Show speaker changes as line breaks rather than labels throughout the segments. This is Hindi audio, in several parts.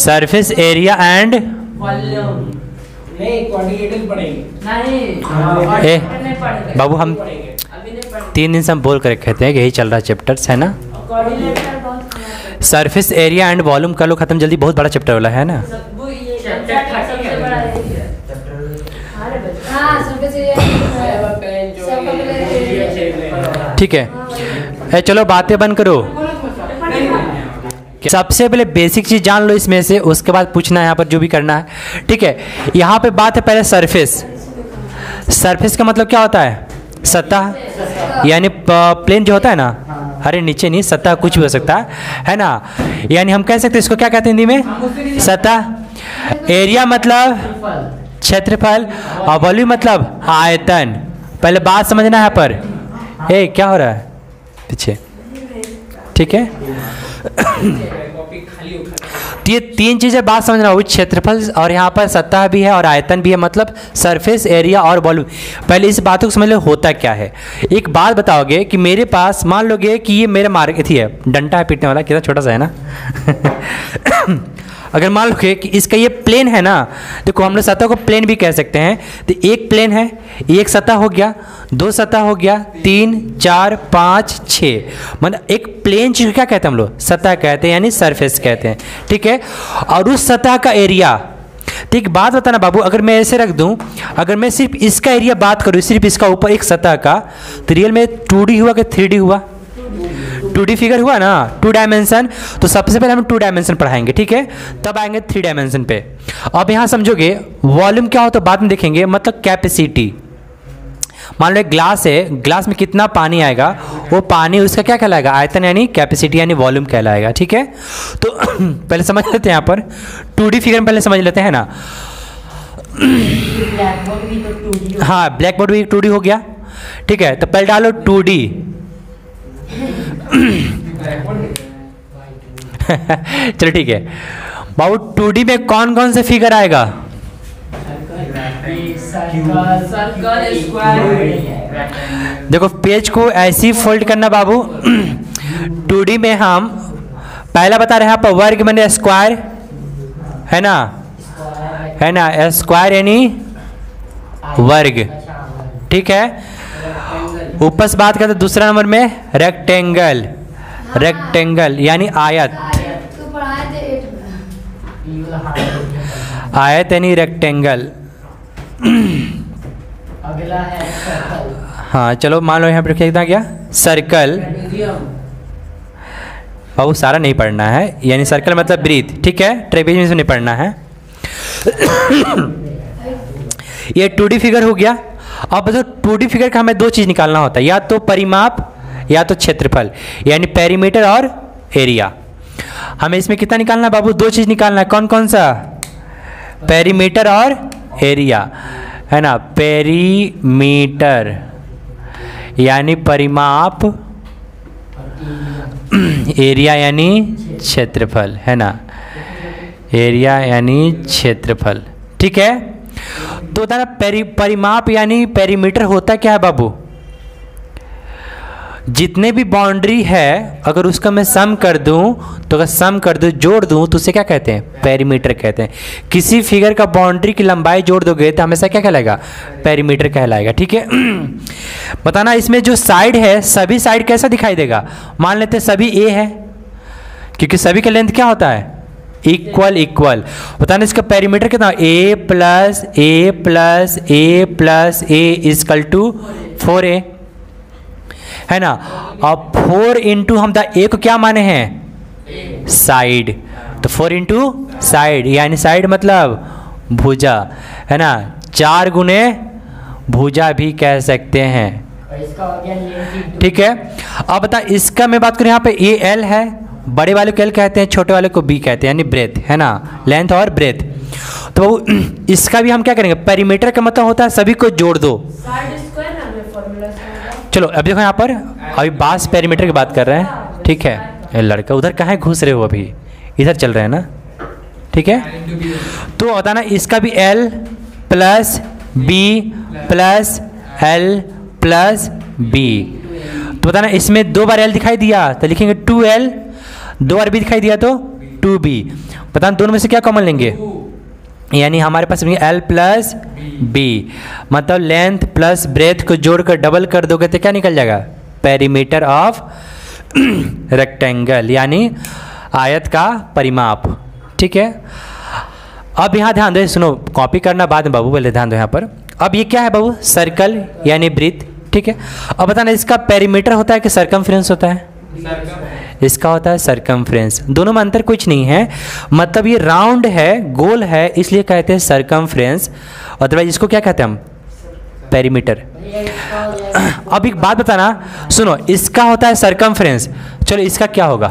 सरफेस एरिया एंड
वॉल्यूम नहीं, क्वाड्रिलेटरल पढ़ेंगे
ए
नहीं पढ़ेंगे
बाबू, हम
अभी नहीं पढ़ेंगे
3 दिन से हम बोल कर कहते हैं कि यही चल रहा चैप्टर्स है ना।
क्वाड्रिलेटरल बहुत
सरफेस एरिया एंड वॉल्यूम कर लो खत्म जल्दी, बहुत बड़ा चैप्टर वाला है ना।
वो ये सबसे बड़ा है
हाँ सरफेस
ठीक है चलो बातें बंद करो। सबसे पहले बेसिक चीज जान लो इसमें से, उसके बाद पूछना है यहाँ पर जो भी करना है। ठीक है, यहाँ पे बात है पहले सरफेस। सरफेस का मतलब क्या होता है? सतह, यानी प्लेन जो होता है ना, अरे नीचे नहीं, सतह कुछ भी हो सकता है ना। यानी हम कह सकते हैं इसको क्या कहते हैं हिंदी में? सतह। एरिया मतलब क्षेत्रफल और वॉल्यूम मतलब आयतन। पहले बात समझना है यहाँ पर। ए क्या हो रहा है पीछे? ठीक है तो ये 3 चीज़ें बात समझना होगी, क्षेत्रफल और यहाँ पर सतह भी है और आयतन भी है, मतलब सरफेस एरिया और वॉल्यूम। पहले इस बातों को समझ लो होता क्या है। एक बात बताओगे कि मेरे पास, मान लोगे कि ये मेरा थी है, डंडा है पीटने वाला, कितना छोटा सा है ना। अगर मान लो कि इसका ये प्लेन है ना, देखो हम लोग सतह को प्लेन भी कह सकते हैं। तो एक प्लेन है, एक सतह हो गया, 2 सतह हो गया, 3 4 5 6, मतलब एक प्लेन चीज क्या कहते हैं हम लोग? सतह कहते हैं, यानी सरफेस कहते हैं। ठीक है, और उस सतह का एरिया, तो एक बात बताना बाबू, अगर मैं ऐसे रख दूं, अगर मैं सिर्फ इसका एरिया बात करूं, सिर्फ इसका ऊपर एक सतह का, तो रियल में 2D हुआ कि 3D हुआ? 2D फिगर हुआ ना, 2 डायमेंशन। तो सबसे पहले हम 2 डायमेंशन पढ़ाएंगे, ठीक है, तब आएंगे 3 डायमेंशन पे। अब यहाँ समझोगे वॉल्यूम क्या हो तो बाद में देखेंगे, मतलब कैपेसिटी। मान लो एक ग्लास है, ग्लास में कितना पानी आएगा, वो पानी उसका क्या कहलाएगा? आयतन, यानी कैपेसिटी यानी वॉल्यूम कहलाएगा। ठीक है, तो पहले समझ लेते हैं यहाँ पर 2D फिगर में, पहले समझ लेते हैं ना। हाँ, ब्लैक बोर्ड भी 2D हो गया। ठीक है, तो पहले डालो 2D। चलो ठीक है बाबू, 2D में कौन कौन से फिगर आएगा? देखो पेज को ऐसे ही फोल्ड करना बाबू। 2D में हम पहला बता रहे हैं, यहाँ पर वर्ग माने स्क्वायर है ना, है ना, स्क्वायर यानी वर्ग। ठीक है, ऊपर से बात करते दूसरा नंबर में रेक्टेंगल, रेक्टेंगल यानी आयत, आयत यानी रेक्टेंगल।
अगला है सर्कल।
हाँ चलो मान लो यहाँ पर कितना गया? सर्कल। बाबू सारा नहीं पढ़ना है, यानी सर्कल मतलब वृत्त। ठीक है, ट्रेपेजियम से नहीं पढ़ना है। ये 2D फिगर हो गया। अब तो 2D फिगर का हमें 2 चीज़ निकालना होता है, या तो परिमाप या तो क्षेत्रफल, यानी पेरीमीटर और एरिया। हमें इसमें कितना निकालना है बाबू? 2 चीज़ निकालना है। कौन कौन सा? पेरीमीटर और एरिया, है ना। पेरीमीटर यानी परिमाप, एरिया यानी क्षेत्रफल, है ना, एरिया यानी क्षेत्रफल। ठीक है, तो ना परिमाप यानी पेरीमीटर होता क्या है बाबू? जितने भी बाउंड्री है अगर उसका मैं सम कर दूं, तो अगर सम कर दूं, जोड़ दूं, तो उसे क्या कहते हैं? पेरीमीटर कहते हैं। किसी फिगर का बाउंड्री की लंबाई जोड़ दोगे तो हमेशा क्या कहलाएगा? पेरीमीटर कहलाएगा। ठीक है, बताना इसमें जो साइड है, सभी साइड कैसा दिखाई देगा? मान लेते हैं सभी ए है, क्योंकि सभी का लेंथ क्या होता है? Equal equal. बताना इसका पेरीमीटर कितना? A plus A plus A plus A equal to 4a, है ना। अब 4 इंटू हम ए को क्या माने हैं? साइड, तो 4 इंटू साइड, यानी साइड मतलब भुजा, है ना। 4 गुने भुजा भी कह सकते हैं। ठीक है, अब बता इसका मैं बात करूं, यहाँ पे ए एल है, बड़े वाले को एल कहते हैं, छोटे वाले को बी कहते हैं, यानी ब्रेथ, है ना, लेंथ और ब्रेथ। तो इसका भी हम क्या करेंगे? पेरीमीटर का मतलब होता है सभी को जोड़ दो। चलो अब देखो यहाँ पर अभी बास पेरीमीटर की बात कर रहे हैं। ठीक है, लड़का उधर कहाँ घुस रहे हो? अभी इधर चल रहे हैं ना। ठीक है, तो बताना इसका भी L plus B plus L plus B. तो बताना इसमें 2 बार एल दिखाई दिया तो लिखेंगे 2l, 2 बार बी दिखाई दिया तो 2b। बताना दोनों में से क्या कॉमन लेंगे, यानी हमारे पास एल प्लस बी, मतलब लेंथ प्लस ब्रेथ को जोड़कर डबल कर दोगे तो क्या निकल जाएगा, पेरीमीटर ऑफ रेक्टेंगल, यानी आयत का परिमाप। ठीक है, अब यहाँ ध्यान दो, सुनो कॉपी करना बाद में बाबू, पहले ध्यान दो यहाँ पर। अब ये क्या है बाबू, सर्कल यानी वृत्त। ठीक है, अब बताना इसका पेरीमीटर होता है कि सरकमफ्रेंस होता है, इसका होता है सरकमफ्रेंस। दोनों में अंतर कुछ नहीं है, मतलब ये राउंड है, गोल है, इसलिए कहते हैं सरकमफ्रेंस, अदरवाइज इसको क्या कहते हैं हम, पेरीमीटर। अब एक बात बताना, सुनो इसका होता है सरकमफ्रेंस, चलो इसका क्या होगा,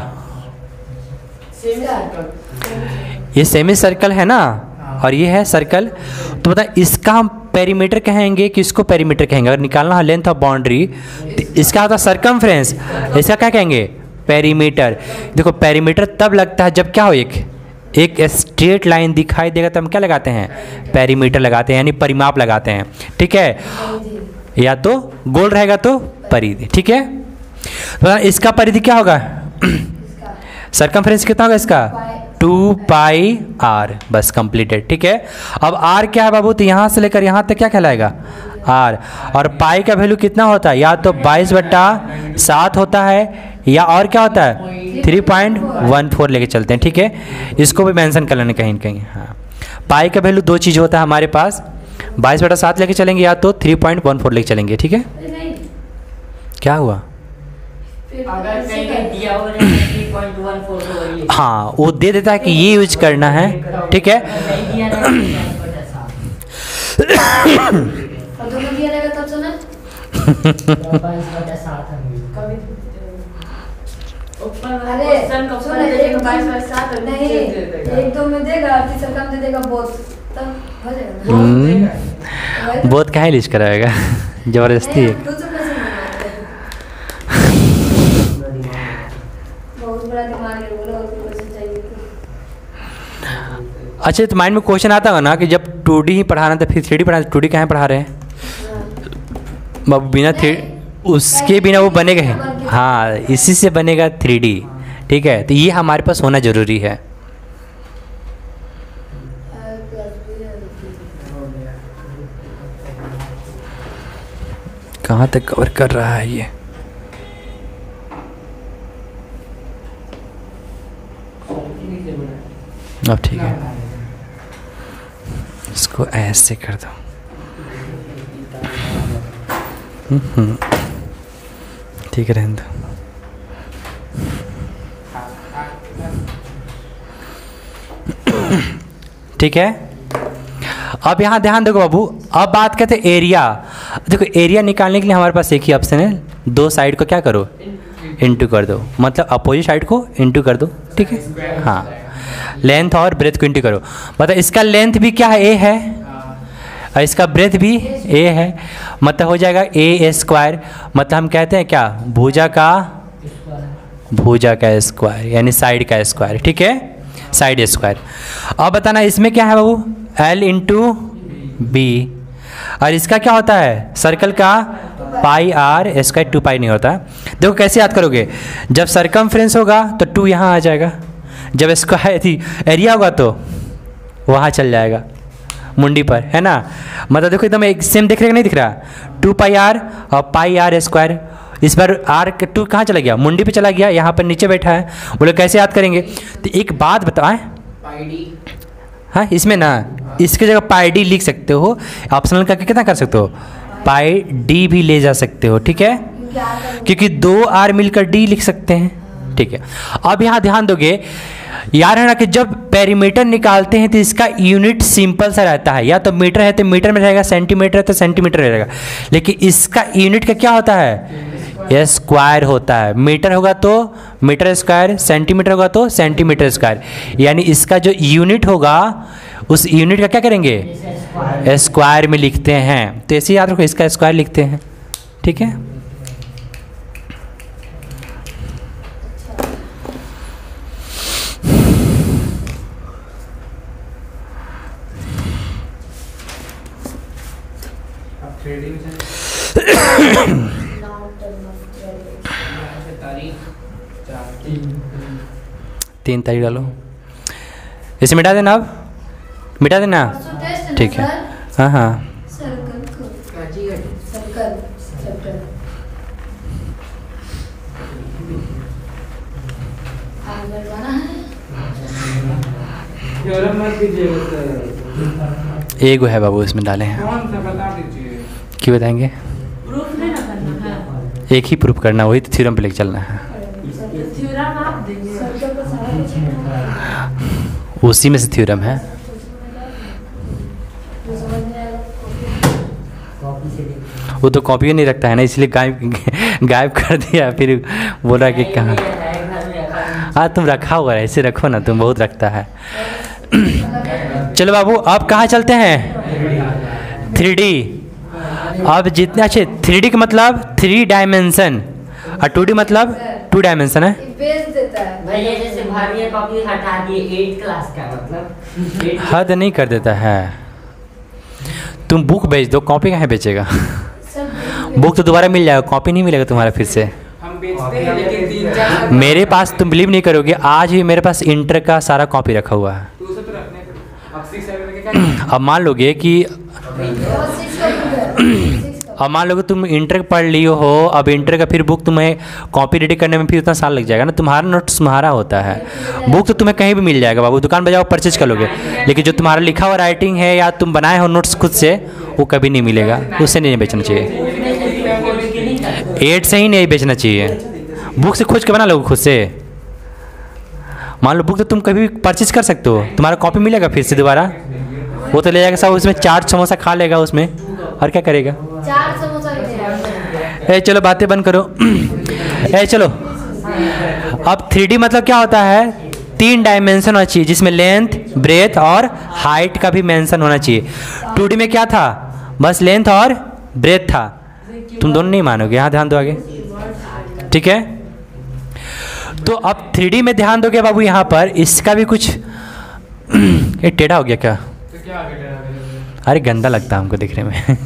ये सेमी सर्कल है ना और ये है सर्कल, तो बता इसका हम पेरीमीटर कहेंगे कि इसको पेरीमीटर कहेंगे, अगर निकालना है लेंथ ऑफ बाउंड्री तो इसका होता है सरकमफ्रेंस, इसका क्या कहेंगे, पेरीमीटर। देखो पेरीमीटर तब लगता है जब क्या हो, एक स्ट्रेट लाइन दिखाई देगा तो हम क्या लगाते हैं, पेरीमीटर लगाते हैं, यानी परिमाप लगाते हैं। ठीक है, या तो गोल रहेगा तो परिधि। ठीक है, तो इसका परिधि क्या होगा, सरकमफ्रेंस कितना होगा इसका, 2 पाई आर, बस कंप्लीटेड। ठीक है, अब आर क्या है बाबू, तो यहाँ से लेकर यहाँ तक क्या कहलाएगा, आर, और पाई का वैल्यू कितना होता है, या तो 22/7 होता है, या और क्या होता है 3.14 लेके चलते हैं। ठीक है, इसको भी मेंशन कर लेना कहीं न कहीं। हाँ, पाई का वैल्यू दो चीज़ होता है हमारे पास, 22/7 लेके चलेंगे या तो 3.14 लेके चलेंगे। ठीक है, क्या हुआ,
अगर कहीं कहीं दिया हो 3.14 तो वही।
हाँ वो दे देता है कि ये यूज करना है। ठीक है,
नहीं दिया ना 22/7
और दोनों दिया रहेगा तब सुना
22/7 कभी ऊपर वाला
अरे
क्वेश्चन का
सुन
ऊपर देगा
22/7
22/7
नहीं, एक दो में देगा, तीसरा काम दे देगा बहुत, तब हो जाएगा।
बहुत काहे लिस्ट कराएगा जबरदस्ती है।
तू तो कैसे मानता है? बहुत बड़ा दिमाग है, बोलो और कुछ चाहिए तो।
अच्छा, तो माइंड में क्वेश्चन आता होगा ना कि जब 2D ही पढ़ाना तो फिर 3D पढ़ाना, 2D कहाँ पढ़ा रहे हैं, बिना उसके बिना वो बनेगा ही। हाँ, इसी से बनेगा 3D। ठीक है, तो ये हमारे पास होना ज़रूरी है। कहाँ तक कवर कर रहा है ये, अब ठीक है, इसको ऐसे कर दो। ठीक है, रहने दो। ठीक है, अब यहाँ ध्यान देखो बाबू, अब बात करते हैं एरिया। देखो एरिया निकालने के लिए हमारे पास एक ही ऑप्शन है, दो साइड को क्या करो, इंटू कर दो, मतलब अपोजिट साइड को इंटू कर दो। ठीक है, हाँ, लेंथ और ब्रेथ को इंटू करो, मतलब इसका लेंथ भी क्या है, ए है, और इसका ब्रेथ भी ए है, मतलब हो जाएगा a², मतलब हम कहते हैं क्या, भुजा का स्क्वायर, यानी साइड का स्क्वायर। ठीक है, साइड स्क्वायर। अब बताना इसमें क्या है बाबू, L इंटू बी, और इसका क्या होता है, सर्कल का पाई आर स्क्वायर, 2 पाई नहीं होता। देखो कैसे याद करोगे, जब सरकमफ्रेंस होगा तो 2 यहाँ आ जाएगा, जब स्क्वायर थी एरिया होगा तो वहाँ चल जाएगा मुंडी पर, है ना। मतलब देखो एकदम एक सेम दिख रहा है, नहीं दिख रहा, 2 पाई आर और पाई आर स्क्वायर। इस बार आर 2 कहाँ चला गया, मुंडी पे चला गया, यहाँ पर नीचे बैठा है। बोले कैसे याद करेंगे, तो एक बात बताएं, हाँ इसमें ना इसकी जगह पाई डी लिख सकते हो, ऑप्शनल करके कितना कर सकते हो, पाई डी भी ले जा सकते हो। ठीक है, क्योंकि 2 आर मिलकर डी लिख सकते हैं। ठीक है, अब यहाँ ध्यान दोगे, याद है ना कि जब पेरीमीटर निकालते हैं तो इसका यूनिट सिंपल सा रहता है, या तो मीटर है तो मीटर में रहेगा, सेंटीमीटर है तो सेंटीमीटर रहेगा, लेकिन इसका यूनिट का क्या होता है, यह स्क्वायर होता है। मीटर होगा तो मीटर स्क्वायर, सेंटीमीटर होगा तो सेंटीमीटर स्क्वायर, यानी इसका जो यूनिट होगा उस यूनिट का क्या करेंगे, स्क्वायर में लिखते हैं। तो ऐसे याद रखो, इसका स्क्वायर लिखते हैं। ठीक है, तीन तारीख डालो। इसे मिटा देना, अब मिटा देना।
परसों टेस्ट है
ठीक है,
सर।
हाँ हाँ।
सर्कल को सर्कल चैप्टर आगे बढ़ाना है।
थ्योरम मत दीजिएगा सर।
एगो है बाबू, इसमें डाले हैं।
कौन सा बता दीजिए।
क्यों बताएंगे?
प्रूफ नहीं ना करना है।
एक ही प्रूफ करना, वही तो थ्योरम पे लेके चलना है।
थ्योरम आप देंगे।
सर्कल का सारा कुछ है।
उसी में से थ्योरम है।
जो समझ में आएगा
वो तो कॉपी नहीं रखता है ना, इसलिए गायब कर दिया, फिर बोला कि कहाँ। हाँ तुम रखा हुआ है, ऐसे रखो ना, तुम बहुत रखता है। चलो बाबू, अब कहाँ चलते हैं? 3D। अब जितने अच्छे 3D का मतलब 3 डायमेंशन और 2D मतलब 2 डायमेंशन है।
ये बेच देता है।
भैया जैसे भारी कॉपी हटा दिए 8 क्लास का मतलब 8
हद नहीं कर देता है। तुम बुक बेच दो, कॉपी कहाँ बेचेगा?
सब
बुक तो दोबारा मिल जाएगा, कॉपी नहीं मिलेगा तुम्हारा फिर से।
हम बेचते हैं लेकिन 3-4
मेरे पास, तुम बिलीव नहीं करोगे, आज भी मेरे पास इंटर का सारा कॉपी रखा हुआ है।
तो उसे तो रखने दो। अब 6-7 के क्या
अब मान लोगे कि
और 6 का बुक है 6 का।
अब मान लोगे तुम इंटर पढ़ लियो हो, अब इंटर का फिर बुक तुम्हें कॉपी रेडी करने में फिर उतना साल लग जाएगा ना। तुम्हारा नोट्स तुम्हारा होता है, बुक तो तुम्हें कहीं भी मिल जाएगा बाबू, दुकान पर जाओ परचेज कर लोगे। लेकिन जो तुम्हारा लिखा हुआ राइटिंग है या तुम बनाए हो नोट्स खुद से, वो कभी नहीं मिलेगा, उससे नहीं बेचना चाहिए। 8 से ही नहीं बेचना चाहिए, बुक से खोज के बना लो खुद से। मान लो बुक तो तुम कभी भी परचेज कर सकते हो, तुम्हारा कॉपी मिलेगा फिर से दोबारा, वो तो ले जाएगा सब, उसमें 4 समोसा खा लेगा उसमें, और क्या करेगा?
4 समोसा ही दे।
ए चलो बातें बंद करो। ए चलो, अब 3D मतलब क्या होता है? 3 डायमेंशन होना चाहिए, जिसमें लेंथ, ब्रेथ और हाइट का भी मेंशन होना चाहिए। 2D में क्या था? बस लेंथ और ब्रेथ था। तुम दोनों नहीं मानोगे, यहाँ ध्यान दो आगे, ठीक है? तो अब 3D में ध्यान दोगे बाबू, यहाँ पर इसका भी कुछ ये टेढ़ा हो गया क्या?
तो क्या आगे टेढ़ा करेंगे?
अरे गंदा लगता है हमको दिखने में।
कैसे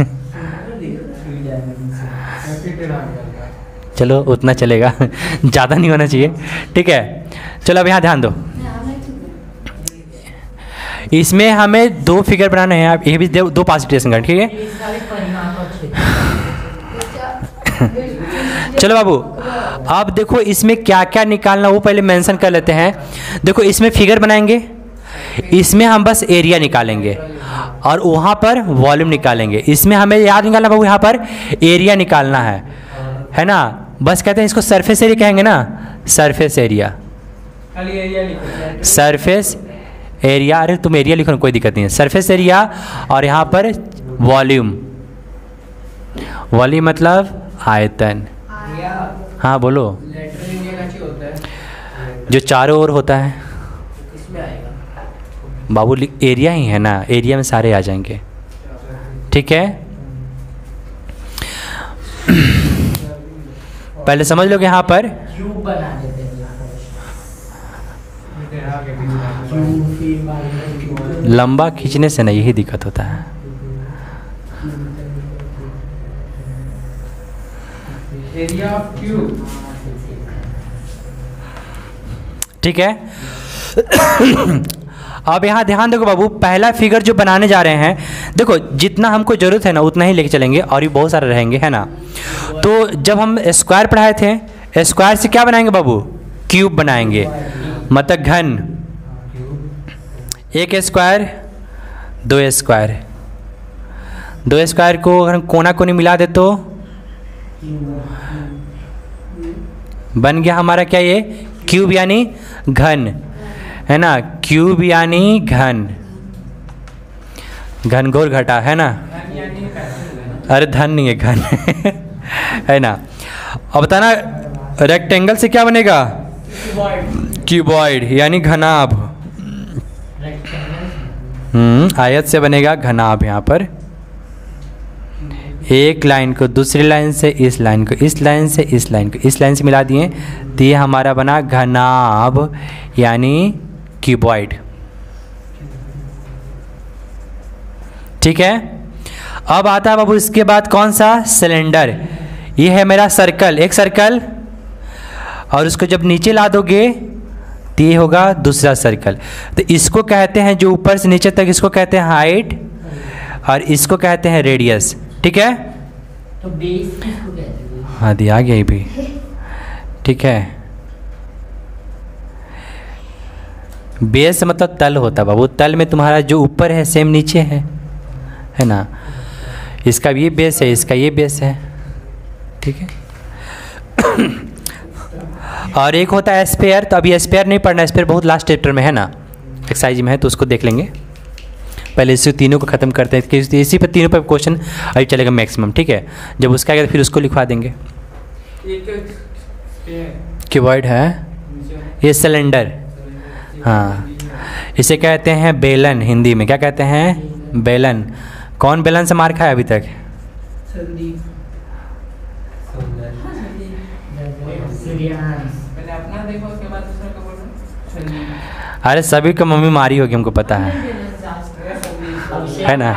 टेढ़ा करेगा?
चलो उतना चलेगा, ज़्यादा नहीं होना चाहिए, ठीक है? चलो अब यहाँ ध्यान दो, इसमें हमें 2 फिगर बनाने हैं। आप ये भी 2 पार्टिशन करना, ठीक है?
इसका भी परिणाम अच्छे।
चलो बाबू, अब देखो इसमें क्या क्या निकालना वो पहले मेंशन कर लेते हैं। देखो इसमें फिगर बनाएंगे, इसमें हम बस एरिया निकालेंगे और वहाँ पर वॉल्यूम निकालेंगे। इसमें हमें याद निकालना बाबू, यहाँ पर एरिया निकालना है ना? बस कहते हैं इसको सरफेस एरिया कहेंगे ना, सरफेस एरिया,
खाली एरिया लिखो।
Surface area. अरे तुम एरिया लिखो ना, कोई दिक्कत नहीं है। सरफेस एरिया और यहाँ पर वॉल्यूम, वॉल्यूम मतलब आयतन। हाँ बोलो।
लेटर एरिया का चाहिए होता है
जो चारों ओर होता है
किसमें आएगा?
बाबू, एरिया ही है ना, एरिया में सारे आ जाएंगे, ठीक है? पहले समझ लोगे यहाँ पर
क्यूब बना देते हैं।
टेढ़ा के बीच में
लंबा खींचने से ना यही दिक्कत होता है।
Area of cube.
ठीक है? अब यहाँ ध्यान देखो बाबू, पहला फिगर जो बनाने जा रहे हैं, देखो जितना हमको ज़रूरत है ना उतना ही लेके चलेंगे, और ये बहुत सारे रहेंगे, है ना? तो जब हम स्क्वायर पढ़ाए थे, स्क्वायर से क्या बनाएंगे बाबू? क्यूब बनाएंगे, मतलब घन। 1 स्क्वायर 2 स्क्वायर, 2 स्क्वायर को अगर हम कोना कोनी मिला दे तो बन गया हमारा क्या? ये क्यूब यानी घन, है ना? क्यूब यानी घन, घनघोर घटा, है ना? अरे धन नहीं है, घन है ना? अब बताना, रेक्टेंगल से क्या बनेगा? क्यूबॉइड यानी घनाभ। आयत से बनेगा घनाभ। यहाँ पर एक लाइन को दूसरी लाइन से, इस लाइन को इस लाइन से, इस लाइन को इस लाइन से मिला दिए, तो ये हमारा बना घनाभ यानी क्यूबॉइड, ठीक है? अब आता है बाबू इसके बाद कौन सा? सिलेंडर। ये है मेरा सर्कल, एक सर्कल, और उसको जब नीचे ला दोगे तो ये होगा दूसरा सर्कल। तो इसको कहते हैं जो ऊपर से नीचे तक, इसको कहते हैं हाइट और इसको कहते हैं रेडियस। ठीक है,
तो बेस किसको कहते हैं?
हाँ दिया गया ये भी। ठीक है, बेस मतलब तल होता है बाबू। तल में तुम्हारा जो ऊपर है सेम नीचे है ना। इसका ये बेस है, इसका ये बेस है। ठीक है, और एक होता है स्पेयर। तो अभी स्पेयर नहीं पढ़ना, स्पेयर बहुत लास्ट चैप्टर में है ना, एक्सरसाइज में है, तो उसको देख लेंगे। पहले इसी तीनों को ख़त्म करते हैं, कि इसी पर तीनों पर क्वेश्चन अभी चलेगा मैक्सिमम। ठीक है, जब उसका आएगा फिर उसको लिखवा देंगे। क्यूबॉइड है ये, सिलेंडर। हाँ, इसे कहते हैं बेलन, हिंदी में क्या कहते हैं? बेलन। कौन बेलन से मार खाया अभी तक?
पहले अपना देखो, उसके बाद दूसरा का बोलो।
अरे सभी को मम्मी मारी होगी, हमको पता है ना।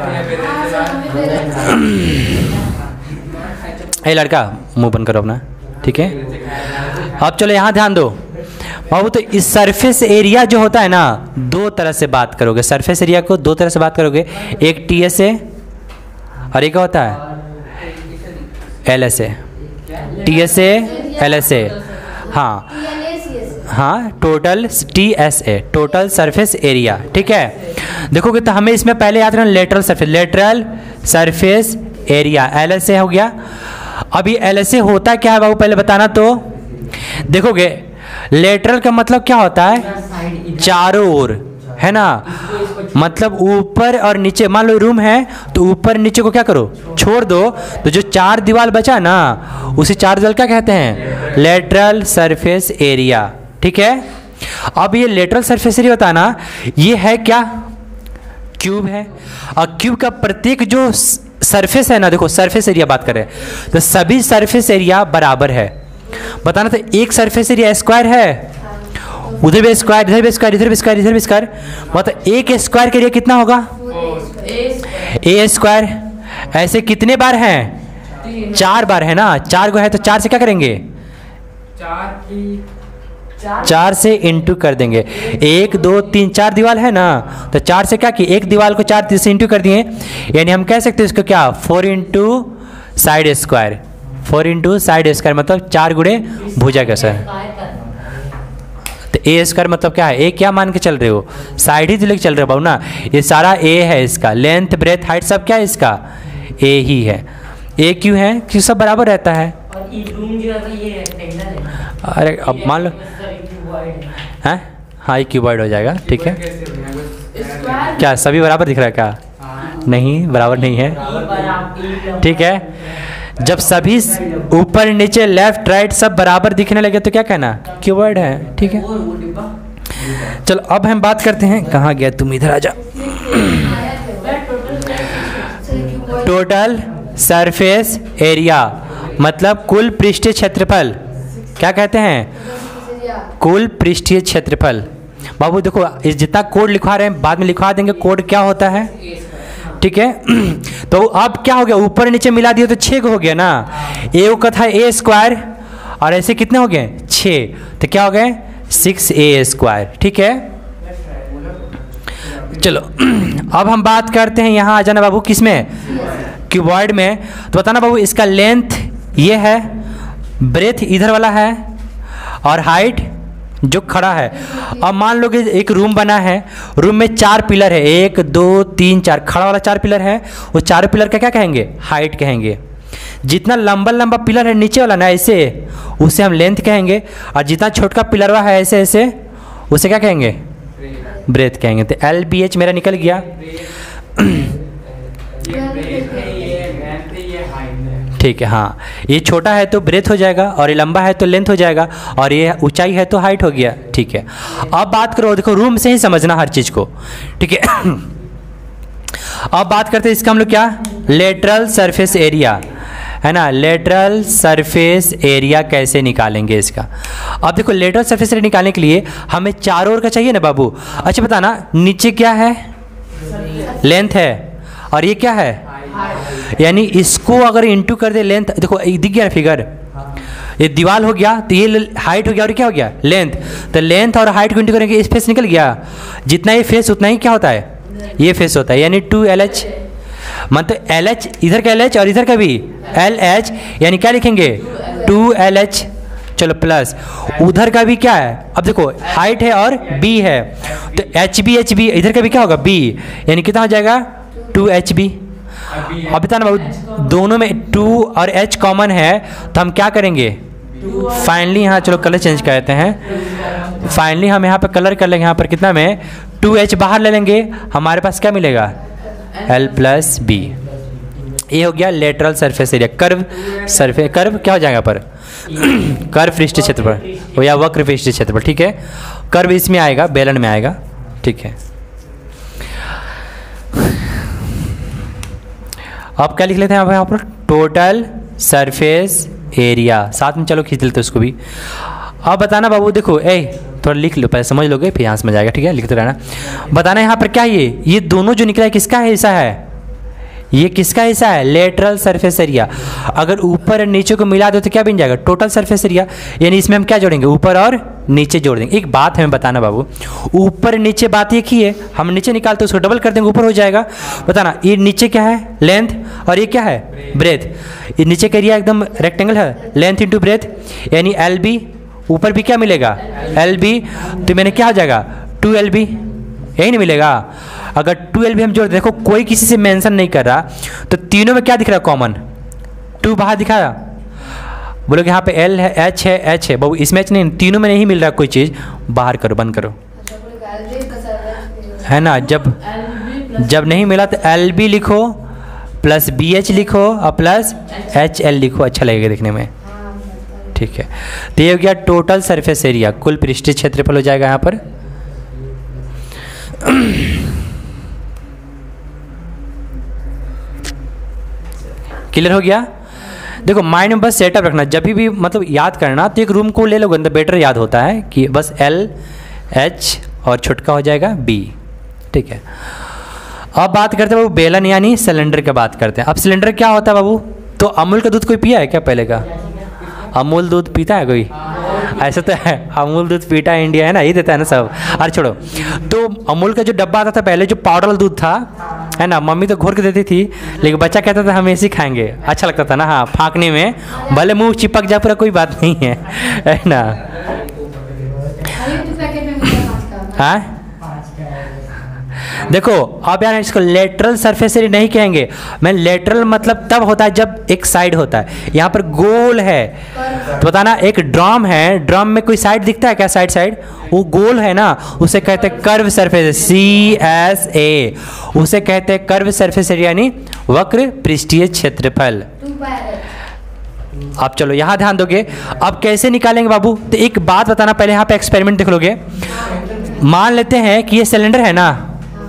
ए लड़का, मुंह बंद करो अपना। ठीक है, अब चलो यहाँ ध्यान दो बाबू। तो इस सरफेस एरिया जो होता है ना, दो तरह से बात करोगे। सरफेस एरिया को दो तरह से बात करोगे, एक TSA और एक होता है LSA। TSA LSA, हाँ हाँ, total TSA, total surface area. ठीक है, देखोगे तो हमें इसमें पहले याद रखना lateral surface, lateral surface area LSA हो गया। अभी LSA होता क्या है बाबू, पहले बताना। तो देखोगे लेटरल का मतलब क्या होता है? चारों ओर, है ना। मतलब ऊपर और नीचे, मान लो रूम है तो ऊपर नीचे को क्या करो, छोड़ दो, तो जो चार दीवार बचा ना, उसी चार दीवार क्या कहते हैं? Lateral surface area. ठीक है, अब ये लेटरल सरफेस एरिया होता है ना, ये है क्या? क्यूब है। और क्यूब का प्रत्येक जो सरफेस है ना, देखो सरफेस एरिया बात करें तो सभी सरफेस एरिया बराबर है। बताना तो एक सरफेस एरिया स्क्वायर है, उधर भी स्क्वायर, इधर भी स्क्वायर, इधर भी स्क्वायर, इधर भी स्क्वायर। मतलब एक स्क्वायर के लिए कितना होगा? A square. ऐसे कितने बार हैं? 4 बार है ना। 4 गो है तो 4 से क्या करेंगे? 4 से इंटू कर देंगे। 1 2 3 4 दीवार है ना, तो 4 से क्या कि एक दीवार को 4 से इंटू कर दिए, यानी हम कह सकते हैं इसको क्या? 4 into side square. 4 into side square मतलब 4 गुणे भुजा का सर। तो A स्क्वायर मतलब क्या है? A क्या मान के चल रहे हो? साइड ही तो लेके चल रहे हो बाबू ना। ये सारा A है, इसका लेंथ ब्रेथ हाइट सब क्या है? इसका A ही है। A क्यों है? क्यों सब बराबर रहता है।
और ये रूम जो है ये रेक्टेंगल है।
अरे अब मान लो हैं, हाँ ये क्यूबॉइड हो जाएगा। ठीक है, क्या सभी बराबर दिख रहा है क्या? नहीं, बराबर नहीं है। ठीक है, जब सभी ऊपर नीचे लेफ्ट राइट सब बराबर दिखने लगे तो क्या कहना? क्यूबॉइड है। ठीक है, चलो अब हम बात करते हैं। कहाँ गया तुम? इधर आ जा। टोटल सरफेस एरिया मतलब कुल पृष्ठीय क्षेत्रफल। क्या कहते हैं? कुल पृष्ठीय क्षेत्रफल। बाबू देखो, इस जितना कोड लिखवा रहे हैं बाद में लिखवा देंगे कोड क्या होता है। ठीक है, तो अब क्या हो गया? ऊपर नीचे मिला दिया तो 6 हो गया ना। A का था A स्क्वायर और ऐसे कितने हो गए? 6, तो क्या हो गए? 6A square. ठीक है, चलो अब हम बात करते हैं, यहाँ आ जाना बाबू किसमें? क्यूबॉइड में। तो बताना बाबू, इसका लेंथ ये है, ब्रेथ इधर वाला है और हाइट जो खड़ा है। अब मान लो कि एक रूम बना है, रूम में 4 पिलर है, 1 2 3 4, खड़ा वाला 4 पिलर है, वो 4 पिलर का क्या कहेंगे? हाइट कहेंगे। जितना लंबा लंबा पिलर है नीचे वाला ना ऐसे, उसे हम लेंथ कहेंगे, और जितना छोटा पिलर है ऐसे ऐसे, उसे क्या कहेंगे? ब्रेथ कहेंगे। तो LBH मेरा निकल गया। ठीक है, हाँ ये छोटा है तो ब्रेथ हो जाएगा, और ये लंबा है तो लेंथ हो जाएगा, और ये ऊंचाई है तो हाइट हो गया। ठीक है, अब बात करो, देखो रूम से ही समझना हर चीज़ को। ठीक है, अब बात करते हैं इसका हम लोग क्या? लेटरल सरफेस एरिया है ना। लेटरल सरफेस एरिया कैसे निकालेंगे इसका? अब देखो, लेटरल सरफेस एरिया निकालने के लिए हमें चारों ओर का चाहिए ना बाबू। अच्छा बताना, नीचे क्या है? लेंथ है, और ये क्या है? यानी इसको अगर इंटू कर दे लेंथ, देखो दिख गया फिगर, ये दीवार हो गया, तो ये हाइट हो गया और क्या हो गया लेंथ। तो लेंथ और हाइट को इंटू करेंगे, इस फेस निकल गया, जितना ये फेस उतना ही क्या होता है ये फेस होता है, यानी 2LH। मतलब LH इधर का LH और इधर का भी LH, यानी क्या लिखेंगे 2LH। चलो प्लस उधर का भी क्या है, अब देखो हाइट है और B है, तो HB इधर का भी क्या होगा B, यानी कितना हो जाएगा 2HB। अब बताना बाबू दोनों में 2 और H कॉमन है, तो हम क्या करेंगे फाइनली यहाँ, चलो कलर चेंज करते हैं, फाइनली हम यहाँ पर कलर कर लेंगे, यहाँ पर कितना में 2H बाहर ले लेंगे, हमारे पास क्या मिलेगा L+B। ये हो गया लेटरल सरफेस एरिया। कर्व क्या हो जाएगा पर कर्व पृष्ठ क्षेत्रफल या वक्र पृष्ठ क्षेत्रफल, ठीक है। कर्व इसमें आएगा, बेलन में आएगा, ठीक है। अब क्या लिख लेते हैं यहाँ पर टोटल सरफेस एरिया, साथ में चलो खींच लेते उसको भी। अब बताना बाबू, देखो थोड़ा लिख लो, पहले समझ लोगे फिर यहाँ समझ आएगा, ठीक है, लिखते रहना। बताना यहाँ पर क्या ये दोनों जो निकला है किसका हिस्सा है, ये किसका हिस्सा है लेटरल सरफेस एरिया। अगर ऊपर और नीचे को मिला दो तो क्या बन जाएगा टोटल सरफेस एरिया, यानी इसमें हम क्या जोड़ेंगे ऊपर और नीचे जोड़ देंगे। एक बात हमें बताना बाबू, ऊपर नीचे बात एक ही है, हम नीचे निकालते उसको डबल कर देंगे ऊपर हो जाएगा। बताना ये नीचे क्या है लेंथ और ये क्या है ब्रेथ, ये नीचे का एरिया एकदम रेक्टेंगल है, लेंथ इंटू ब्रेथ यानी LB, ऊपर भी क्या मिलेगा LB, तो मैंने क्या हो जाएगा 2LB, यही नहीं मिलेगा। अगर 2LB हम जोड़, देखो कोई किसी से मेंशन नहीं कर रहा, तो तीनों में क्या दिख रहा है कॉमन 2 बाहर दिखा रहा, बोलोगे यहाँ पे L है H है बाबू, इसमें H नहीं, तीनों में नहीं मिल रहा कोई चीज़, बाहर करो बंद करो, है ना। जब नहीं मिला तो LB लिखो प्लस BH लिखो और प्लस HL लिखो, अच्छा लगेगा देखने में, ठीक है। तो ये हो गया टोटल सरफेस एरिया, कुल पृष्ठीय क्षेत्रफल हो जाएगा यहाँ पर। क्लियर हो गया। देखो माइंड में बस सेटअप रखना, जब भी मतलब याद करना तो एक रूम को ले लोगे तो बेटर याद होता है कि बस LH और छुटका हो जाएगा B, ठीक है। अब बात करते हैं बाबू बेलन यानी सिलेंडर की बात करते हैं। अब सिलेंडर क्या होता है बाबू, तो अमूल का दूध कोई पिया है क्या पहले का, अमूल दूध पीता है कोई, ऐसा तो है अमूल दूध पीता है इंडिया, है ना, ये देता है ना सब। अरे छोड़ो, तो अमूल का जो डब्बा आता था पहले, जो पाउडर दूध था, है ना, मम्मी तो घोर के देती थी, लेकिन बच्चा कहता था हम ऐसे खाएंगे, अच्छा लगता था ना, हाँ फाँकने में, भले मुंह चिपक जा पूरा कोई बात नहीं है ना। हाँ देखो अब यार इसको लेटरल सरफेस एरिया नहीं कहेंगे, मैं लेटरल मतलब तब होता है जब एक साइड होता है, यहाँ पर गोल है, तो बताना एक ड्रम है, ड्रम में कोई साइड दिखता है क्या, साइड वो गोल है ना, उसे कहते हैं कर्व सरफेस CSA, उसे कहते हैं कर्व सरफेस एरिया यानी वक्र पृष्ठीय क्षेत्रफल। अब चलो यहाँ ध्यान दोगे, अब कैसे निकालेंगे बाबू, तो एक बात बताना, पहले यहाँ पे एक्सपेरिमेंट देख लोगे। मान लेते हैं कि ये सिलेंडर है ना,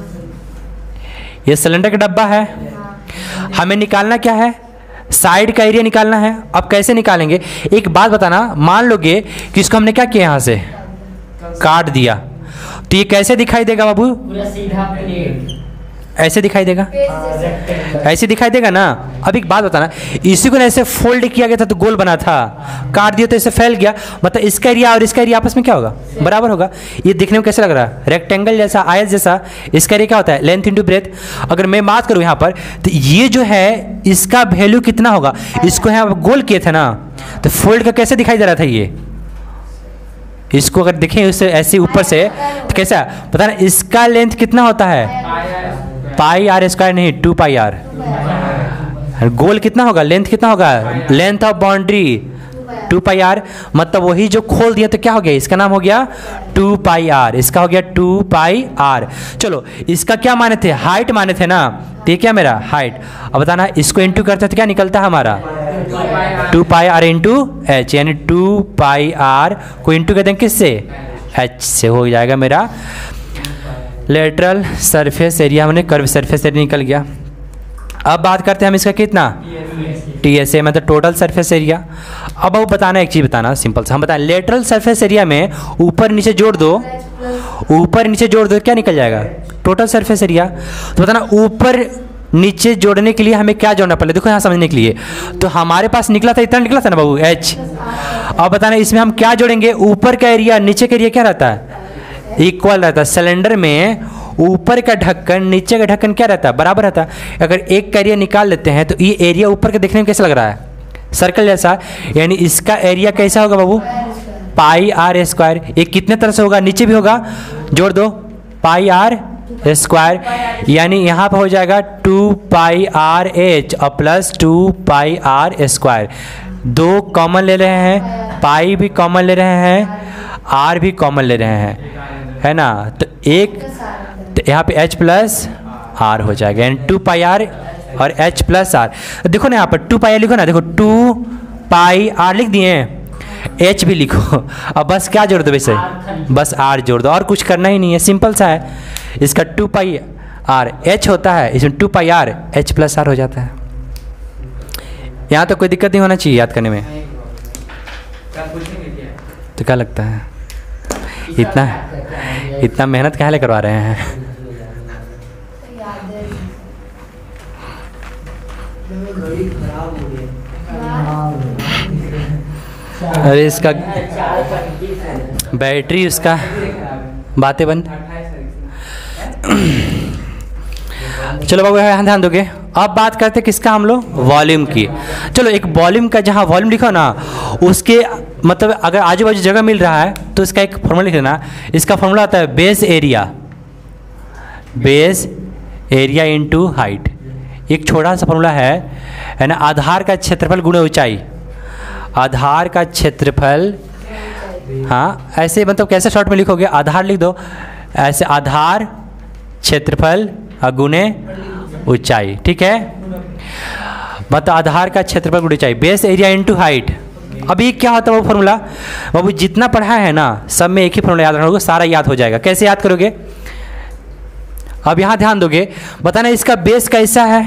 ये सिलेंडर का डब्बा है, हमें निकालना क्या है साइड का एरिया निकालना है। अब कैसे निकालेंगे, एक बात बताना, मान लोगे कि इसको हमने क्या किया यहाँ से काट दिया, तो ये कैसे दिखाई देगा बाबू,
पूरा सीधा प्लेट
ऐसे दिखाई देगा, ऐसे दिखाई देगा ना। अब एक बात बताना, इसी को ऐसे फोल्ड किया गया था तो गोल बना था, काट दिया तो इसे फैल गया, मतलब इसका एरिया और इसका एरिया आपस में क्या होगा बराबर होगा। ये देखने में कैसे लग रहा है रेक्टेंगल जैसा, आयत जैसा, इसका एरिया क्या होता है लेंथ इंटू ब्रेथ। अगर मैं बात करूँ यहाँ पर, तो ये जो है इसका वैल्यू कितना होगा, इसको यहाँ गोल किए थे ना, तो फोल्ड का कैसे दिखाई दे रहा था, ये इसको अगर देखें उससे ऐसे ऊपर से तो कैसा पता ना, इसका लेंथ कितना होता है πr² नहीं 2πr, गोल कितना होगा लेंथ कितना होगा, लेंथ ऑफ बाउंड्री 2πr, मतलब वही जो खोल दिया तो क्या हो गया, इसका नाम हो गया 2πr, इसका हो गया 2πr। चलो इसका क्या माने थे हाइट माने थे ना, तो ये क्या मेरा हाइट। अब बताना इसको इंटू करते तो क्या निकलता है हमारा 2πr इंटू h, यानी 2πr को इंटू कर देंगे किससे h से, हो जाएगा मेरा लेटरल सरफेस एरिया, हमने कर्व सरफेस एरिया निकल गया। अब बात करते हैं हम इसका कितना TSA मतलब टोटल सरफेस एरिया। अब वो बताना एक चीज़ बताना सिंपल सा, हम बताएं लेटरल सरफेस एरिया में ऊपर नीचे जोड़ दो, ऊपर नीचे जोड़ दो क्या निकल जाएगा टोटल सरफेस एरिया। तो बताना ऊपर नीचे जोड़ने के लिए हमें क्या जोड़ना पड़ेगा, देखो यहाँ समझने के लिए, तो हमारे पास निकला था इतना निकला था ना बाबू h, अब बताना इसमें हम क्या जोड़ेंगे, ऊपर का एरिया नीचे का एरिया क्या रहता है, इक्वल रहता है। सिलेंडर में ऊपर का ढक्कन नीचे का ढक्कन क्या रहता है, बराबर रहता है। अगर एक का एरिया निकाल लेते हैं तो ये एरिया ऊपर के देखने में कैसा लग रहा है, सर्कल जैसा, यानी इसका एरिया कैसा होगा बाबू, पाई आर स्क्वायर। ये कितने तरह से होगा, नीचे भी होगा, जोड़ दो पाई आर स्क्वायर, यानी यहाँ पर हो जाएगा 2 पाई आर एच और प्लस 2 पाई आर स्क्वायर। दो कॉमन ले रहे हैं, पाई भी कॉमन ले रहे हैं, आर भी कॉमन ले रहे हैं, है ना। तो एक तो यहाँ पे एच प्लस आर हो जाएगा, यानी 2 पाई आर और एच प्लस आर। देखो ना यहाँ पर 2 पाई आर लिखो ना, देखो 2 पाई आर लिख दिए, एच भी लिखो, अब बस क्या जोड़ दो वैसे, बस आर जोड़ दो, और कुछ करना ही नहीं है, सिंपल सा है। इसका 2 पाई आर एच होता है, इसमें 2 pi R H plus R हो जाता है। यहाँ तो कोई दिक्कत नहीं होना चाहिए याद करने में। तो क्या लगता है इतना मेहनत काहे लिए करवा रहे हैं। अरे इसका बैटरी उसका बातें बंद। चलो बाबू यहाँ ध्यान दोगे। अब बात करते किसका हम लोग, वॉल्यूम की। चलो एक वॉल्यूम का जहाँ वॉल्यूम लिखो ना, उसके मतलब अगर आजू बाजू जगह मिल रहा है तो इसका एक फॉर्मूला लिख लेना। इसका फॉर्मूला आता है बेस एरिया इनटू हाइट। एक छोटा सा फॉर्मूला है ना, आधार का क्षेत्रफल गुणे ऊंचाई। आधार का क्षेत्रफल, हाँ ऐसे मतलब कैसे शॉर्ट में लिखोगे, आधार लिख दो ऐसे, आधार क्षेत्रफल गुणे ऊंचाई, ठीक है। मतलब आधार का क्षेत्रफल गुणे ऊंचाई, बेस एरिया इनटू हाइट। अभी क्या होता है वो फॉर्मूला, बाबू जितना पढ़ा है ना सब में एक ही फॉर्मूला याद रखोगे, सारा याद हो जाएगा। कैसे याद करोगे, अब यहाँ ध्यान दोगे, बताना इसका बेस कैसा है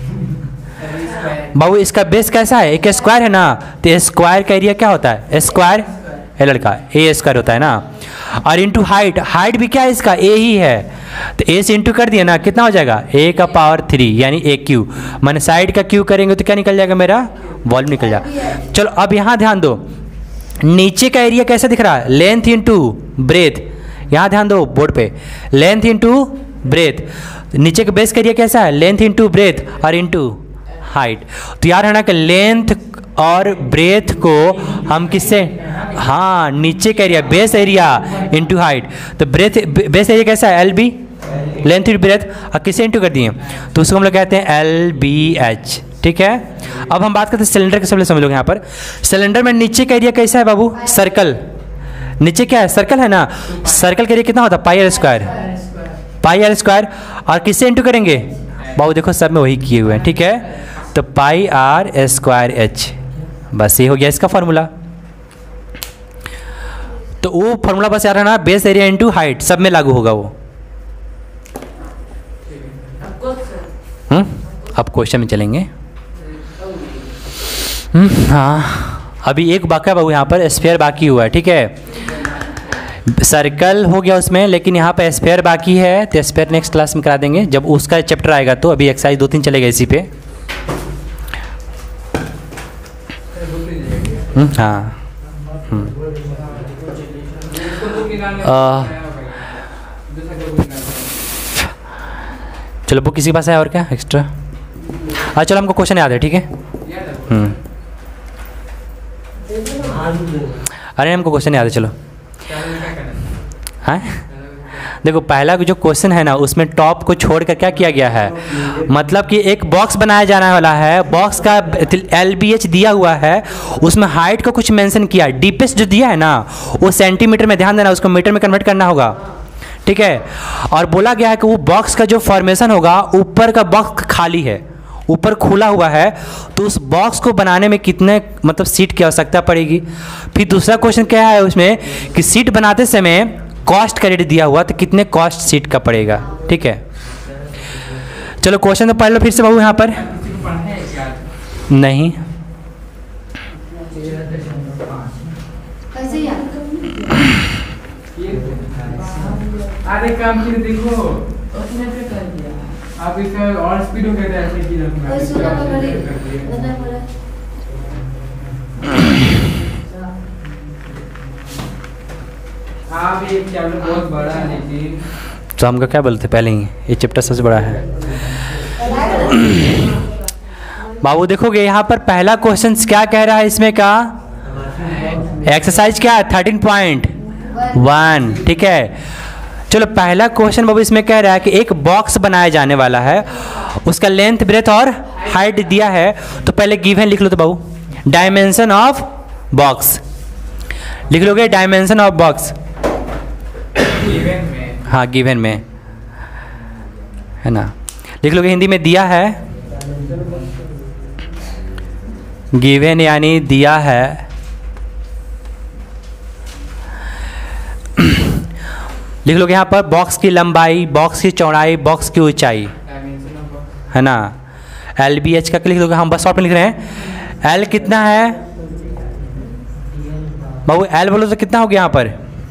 बाबू, इसका बेस कैसा है, एक स्क्वायर है ना, तो स्क्वायर का एरिया क्या होता है, स्क्वायर ए लड़का ए स्क्वायर होता है ना। और इंटू हाइट, हाइट भी क्या है इसका, ए ही है, तो ए से इंटू कर दिया ना, कितना हो जाएगा ए का पावर 3 यानी ए क्यू। मैंने साइड का क्यू करेंगे तो क्या निकल जाएगा, मेरा वॉल्यूम निकल जाएगा। चलो अब यहाँ ध्यान दो, नीचे का एरिया कैसा दिख रहा है, लेंथ इंटू ब्रेथ। यहाँ ध्यान दो बोर्ड पे, लेंथ इंटू ब्रेथ। नीचे का बेस का एरिया कैसा है, लेंथ इंटू ब्रेथ और इंटू हाइट। तो यार है ना कि लेंथ और ब्रेथ को हम किससे, हाँ नीचे का area base area into height. तो ब्रेथ बेस एरिया कैसा है, L B, length into breadth, और किससे इंटू कर दिए तो उसको हम लोग कहते हैं एल बी एच, ठीक है। अब हम बात करते हैं सिलेंडर के, सब लोग समझ लोग यहाँ पर। सिलेंडर में नीचे का एरिया कैसा है बाबू, सर्कल। नीचे क्या है, सर्कल है ना, सर्कल का एरिया कितना होता है, pi R square, pi R square. और किससे इंटू करेंगे बाबू, देखो सब में वही किए हुए हैं, ठीक है। तो पाई आर स्क्वायर एच, बस ये हो गया इसका फॉर्मूला। तो वो फॉर्मूला बस याद रखना, बेस एरिया इंटू हाइट, सब में लागू होगा वो। अब क्वेश्चन में चलेंगे। हाँ अभी एक बाकी बाबू यहाँ पर स्फीयर बाकी हुआ है, ठीक है। सर्कल हो गया उसमें, लेकिन यहाँ पर स्फीयर बाकी है, तो स्फीयर नेक्स्ट क्लास में करा देंगे जब उसका चैप्टर आएगा। तो अभी एक्सरसाइज 2-3 चलेगा इसी पे। हाँ चलो बुक किसी के पास है और क्या एक्स्ट्रा। हाँ चलो हमको क्वेश्चन याद है, ठीक है। अरे हमको क्वेश्चन याद है, चलो। हाँ देखो पहला जो क्वेश्चन है ना, उसमें टॉप को छोड़कर क्या किया गया है, मतलब कि एक बॉक्स बनाया जाने वाला है, बॉक्स का LBH दिया हुआ है, उसमें हाइट का कुछ मेंशन किया, डीपेस्ट जो दिया है ना वो सेंटीमीटर में, ध्यान देना उसको मीटर में कन्वर्ट करना होगा, ठीक है। और बोला गया है कि वो बॉक्स का जो फॉर्मेशन होगा, ऊपर का बॉक्स खाली है, ऊपर खुला हुआ है, तो उस बॉक्स को बनाने में कितने मतलब सीट की आवश्यकता पड़ेगी। फिर दूसरा क्वेश्चन क्या है उसमें कि सीट बनाते समय कॉस्ट का रेट दिया हुआ, तो कितने कॉस्ट सीट का पड़ेगा, ठीक है। चलो क्वेश्चन तो पढ़ लो फिर से बाबू यहाँ पर। नहीं
अरे काम फिर देखो आप इसका और स्पीड हो गया ऐसे की हाँ भी एक चैप्टर बहुत बड़ा है लेकिन
तो हमको क्या बोलते पहले ही, ये चैप्टर सबसे बड़ा है। बाबू देखोगे यहाँ पर पहला क्वेश्चन क्या कह रहा है इसमें का, एक्सरसाइज क्या है 13.1, ठीक है। चलो पहला क्वेश्चन बाबू इसमें कह रहा है कि एक बॉक्स बनाया जाने वाला है, उसका लेंथ ब्रेथ और हाइट दिया है। तो पहले गिवन लिख लो तो बाबू, डायमेंशन ऑफ बॉक्स लिख लोगे, डायमेंशन ऑफ बॉक्स
गिवन में,
हाँ गिवन में है ना, लिख लोगे हिंदी में दिया है, गिवन यानी दिया है। लिख लोगे यहाँ पर बॉक्स की लंबाई, बॉक्स की चौड़ाई, बॉक्स की ऊंचाई,
डायमेंशन ऑफ बॉक्स
है ना। LBH का लिख लोगे, हम बस शॉर्ट में लिख रहे हैं। L कितना है बाबू, L बोलो तो कितना हो गया यहाँ पर,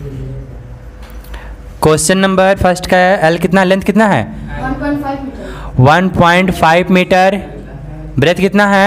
क्वेश्चन नंबर फर्स्ट का है L कितना, लेंथ कितना है
1.5 मीटर,
1.5 मीटर, ब्रेथ कितना है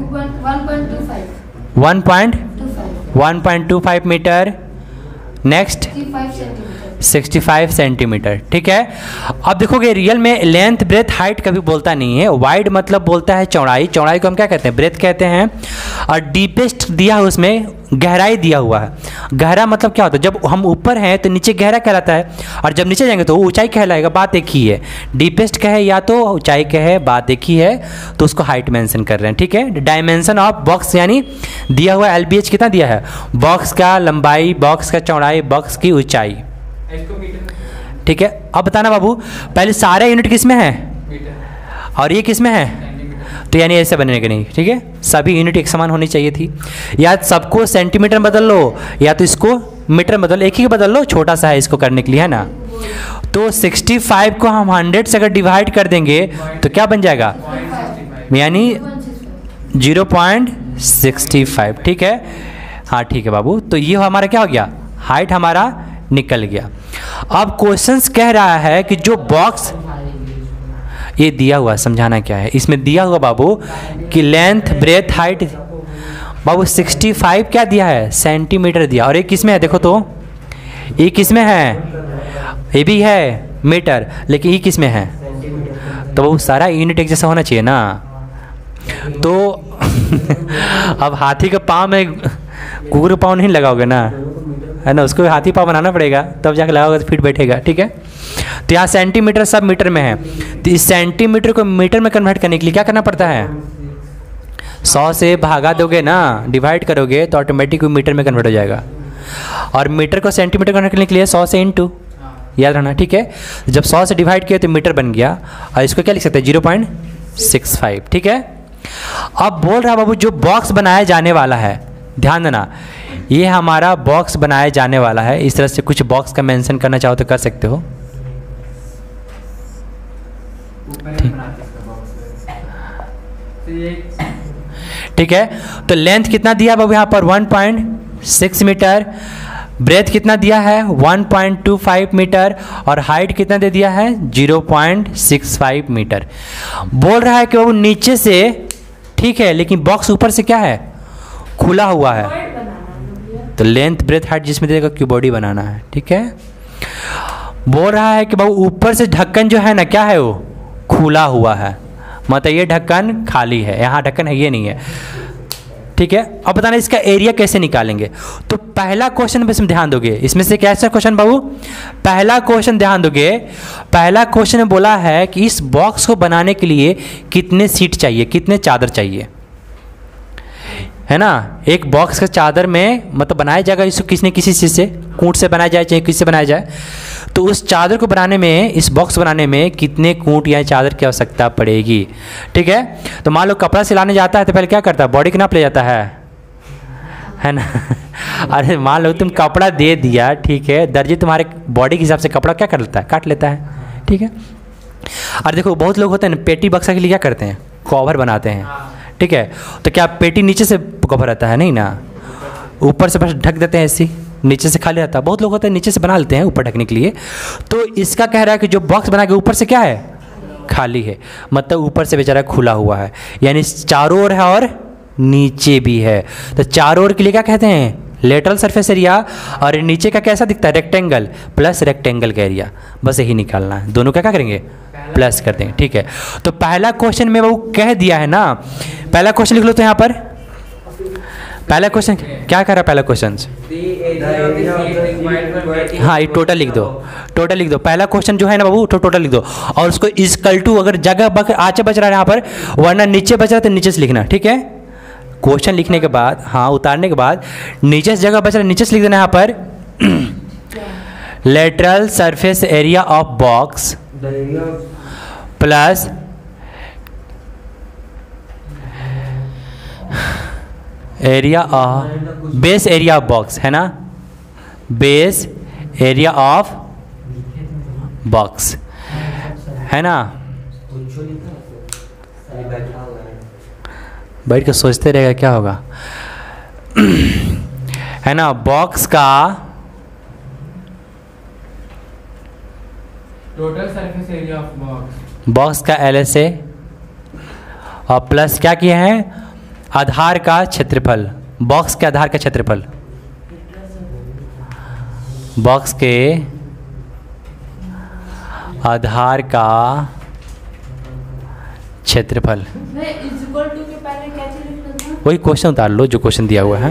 1.25 मीटर, नेक्स्ट 65 सेंटीमीटर, ठीक है। अब देखोगे रियल में लेंथ ब्रेथ हाइट कभी बोलता नहीं है, वाइड मतलब बोलता है चौड़ाई, चौड़ाई को हम क्या कहते हैं ब्रेथ कहते हैं, और डीपेस्ट दिया है उसमें गहराई दिया हुआ है। गहरा मतलब क्या होता है, जब हम ऊपर हैं तो नीचे गहरा कहलाता है, और जब नीचे जाएंगे तो ऊंचाई कहलाएगा, बात एक ही है। डीपेस्ट कहे या तो ऊंचाई कहे, बात एक ही है, तो उसको हाइट मेंशन कर रहे हैं, ठीक है। डायमेंशन ऑफ बॉक्स यानी दिया हुआ LBH कितना दिया है, बॉक्स का लंबाई, बॉक्स का चौड़ाई, बॉक्स की ऊंचाई,
इसको मीटर,
ठीक है। अब बताना बाबू, पहले सारे यूनिट किस में है
मीटर,
और ये किस में है,
सेंटीमीटर,
तो यानी ऐसे बनेगा नहीं, ठीक है। सभी यूनिट एक समान होनी चाहिए थी, या सबको सेंटीमीटर बदल लो या तो इसको मीटर बदल लो, एक ही बदल लो, छोटा सा है इसको करने के लिए, है ना। तो 65 को हम 100 से अगर डिवाइड कर देंगे तो क्या बन जाएगा,
0.65,
यानी 0.65, ठीक है। हाँ ठीक है बाबू, तो ये हमारा क्या हो गया, हाइट हमारा निकल गया। अब क्वेश्चंस कह रहा है कि जो बॉक्स ये दिया हुआ, समझाना क्या है इसमें दिया हुआ बाबू कि लेंथ ब्रेथ हाइट, बाबू 65 क्या दिया है सेंटीमीटर दिया, और ये किस में है देखो तो, ये किस में है, ये भी है मीटर, लेकिन ये किस में है, तो बाबू सारा यूनिट एक जैसा होना चाहिए ना। तो अब हाथी के पाँव में कुकुर के पाँव नहीं लगाओगे ना, है ना, उसको हाथी पाँव बनाना पड़ेगा तब जाके लगाओगे तो फिट बैठेगा, ठीक है। तो यहाँ सेंटीमीटर सब मीटर में है, तो इस सेंटीमीटर को मीटर में कन्वर्ट करने के लिए क्या करना पड़ता है, 100 से भागा दोगे ना, डिवाइड करोगे तो ऑटोमेटिक मीटर में कन्वर्ट हो जाएगा, और मीटर को सेंटीमीटर कन्वर्ट करने के लिए 100 से इंटू, याद रहना, ठीक है। जब 100 से डिवाइड किया तो मीटर बन गया, और इसको क्या लिख सकते हैं 0.65, ठीक है। अब बोल रहा बाबू जो बॉक्स बनाया जाने वाला है, ध्यान देना, ये हमारा बॉक्स बनाया जाने वाला है। इस तरह से कुछ बॉक्स का मेंशन करना चाहो तो कर सकते हो,
ऊपर में बनाते हैं इसका बॉक्स, तो ये
ठीक है। तो लेंथ कितना दिया बाबू यहाँ पर 1.6 मीटर, ब्रेथ कितना दिया है 1.25 मीटर, और हाइट कितना दे दिया है 0.65 मीटर। बोल रहा है कि बाबू नीचे से ठीक है, लेकिन बॉक्स ऊपर से क्या है, खुला हुआ है, तो लेंथ ब्रेथ हाइट जिसमें देगा क्यूबॉडी बनाना है, ठीक है। बोल रहा है कि बाबू ऊपर से ढक्कन जो है ना, क्या है वो खुला हुआ है, मतलब ये ढक्कन खाली है, यहाँ ढक्कन है, ये नहीं है, ठीक है। अब बताना इसका एरिया कैसे निकालेंगे। तो पहला क्वेश्चन पे इसमें ध्यान दोगे, इसमें से कैसा क्वेश्चन बाबू, पहला क्वेश्चन ध्यान दोगे, पहला क्वेश्चन में बोला है कि इस बॉक्स को बनाने के लिए कितने सीट चाहिए, कितने चादर चाहिए, है ना। एक बॉक्स का चादर में मतलब बनाया जाएगा, इसको किसी न किसी चीज़ से, कूट से बनाया जाए चाहे किसी से बनाया जाए, तो उस चादर को बनाने में, इस बॉक्स बनाने में कितने कूट या चादर की आवश्यकता पड़ेगी, ठीक है। तो मान लो कपड़ा सिलाने जाता है तो पहले क्या करता है, बॉडी के नाप ले जाता है ना। अरे मान लो तुम कपड़ा दे दिया, ठीक है, दर्जी तुम्हारे बॉडी के हिसाब से कपड़ा क्या कर लेता है, काट लेता है, ठीक है। और देखो बहुत लोग होते हैं ना, पेटी बक्सा के लिए क्या करते हैं, कवर बनाते हैं, ठीक है। तो क्या पेटी नीचे से कवर रहता है, नहीं ना, ऊपर से बस ढक देते हैं, ऐसी नीचे से खाली रहता है। बहुत लोग होते हैं नीचे से बना लेते हैं ऊपर ढकने के लिए। तो इसका कह रहा है कि जो बॉक्स बना के ऊपर से क्या है, खाली है, मतलब ऊपर से बेचारा खुला हुआ है, यानी चारों ओर है और नीचे भी है। तो चारों ओर के लिए क्या कहते हैं, लेटरल सरफेस एरिया और नीचे का कैसा दिखता है, रेक्टेंगल प्लस रेक्टेंगल का एरिया, बस यही निकालना है। दोनों का क्या करेंगे, प्लस कर देंगे। ठीक है, तो पहला क्वेश्चन में वो कह दिया है ना, पहला क्वेश्चन लिख लो तो यहाँ पर पहला क्वेश्चन क्या कर रहा है, पहला क्वेश्चन हाँ ये टोटल लिख दो, टोटल लिख दो। पहला क्वेश्चन जो है ना बाबू टोटल लिख दो और उसको इक्वल टू, अगर जगह आगे बच रहा है यहाँ पर वरना नीचे बच रहा है तो नीचे से लिखना। ठीक है, क्वेश्चन लिखने के बाद हाँ उतारने के बाद नीचे से जगह बच रहा है नीचे से लिख देना यहाँ पर lateral surface area of box plus area of base area of box, है ना, बेस एरिया ऑफ बॉक्स, है ना। बैठ के सोचते रहेगा क्या होगा है ना, बॉक्स का
total surface area of box,
box का LSA और प्लस क्या किए हैं, आधार का क्षेत्रफल, बॉक्स के आधार का क्षेत्रफल, बॉक्स के आधार का क्षेत्रफल।
मैं इक्वल टू के पहले क्या चीज लिखना था?
वही क्वेश्चन उतार लो जो क्वेश्चन दिया हुआ है।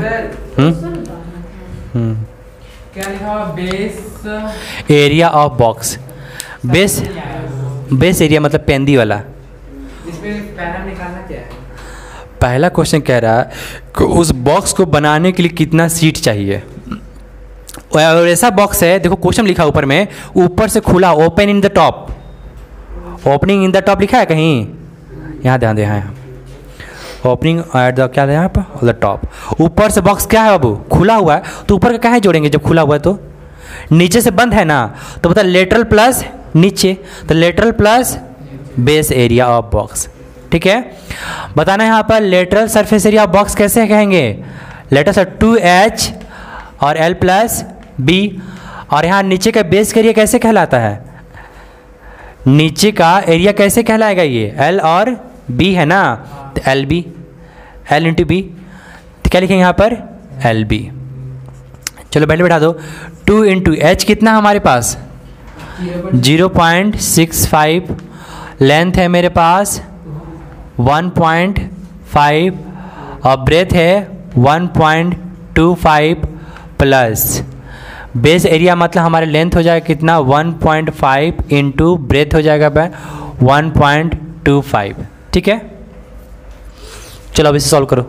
क्या लिखा हुआ, base
area of box, base base area मतलब पेंदी वाला।
इसमें पैनल निकालना क्या है,
पहला क्वेश्चन कह रहा है कि उस बॉक्स को बनाने के लिए कितना सीट चाहिए, और ऐसा बॉक्स है, देखो क्वेश्चन लिखा ऊपर में, ऊपर से खुला, open in the top, opening in the top लिखा है कहीं, यहाँ ध्यान दे, यहाँ ओपनिंग एट द क्या है यहाँ पर द टॉप, ऊपर से बॉक्स क्या है बाबू, खुला हुआ है, तो ऊपर का क्या है जोड़ेंगे जब खुला हुआ है, तो नीचे से बंद है ना, तो बता लेटरल प्लस नीचे, तो lateral plus base area of box. ठीक है, बताना यहाँ पर lateral surface area of box कैसे कहेंगे, लेटर सर 2H और L प्लस B, और यहाँ नीचे का बेस का एरिया कैसे कहलाता है, नीचे का एरिया कैसे कहलाएगा, ये L और B है ना, तो LB, L इंटू बी, तो क्या लिखेंगे यहाँ पर LB। चलो पहले बैठा दो, 2 इंटू H कितना हमारे पास 0.65, लेंथ है मेरे पास 1.5 और ब्रेथ है 1.25 प्लस बेस एरिया मतलब हमारे लेंथ हो जाएगा कितना 1.5 इंटू ब्रेथ हो जाएगा 1.25। ठीक है, चलो अब इसे सॉल्व करो।